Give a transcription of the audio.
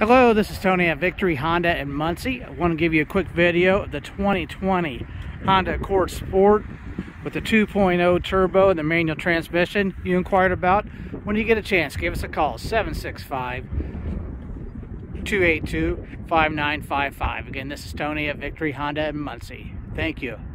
Hello, this is Tony at Victory Honda in Muncie. I want to give you a quick video of the 2020 Honda Accord Sport with the 2.0 turbo and the manual transmission you inquired about. When you get a chance, give us a call, 765-282-5955. Again, this is Tony at Victory Honda in Muncie. Thank you.